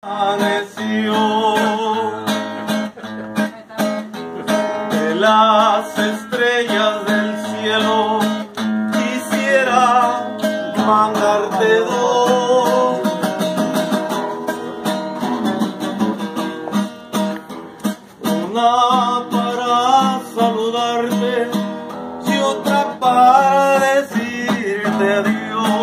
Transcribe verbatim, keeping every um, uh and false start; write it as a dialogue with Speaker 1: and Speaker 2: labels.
Speaker 1: Amaneció de las estrellas del cielo, quisiera mandarte dos. Una para saludarte